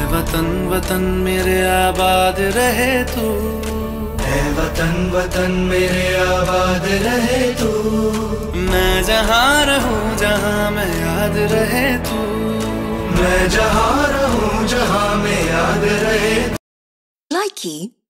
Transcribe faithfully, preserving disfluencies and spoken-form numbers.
वतन वतन मेरे आबाद रहे तू, है वतन वतन मेरे आबाद रहे तू। मैं जहाँ रहूं जहाँ मैं याद रहे तू, मैं जहाँ रहूं जहाँ मैं याद रहे। Likey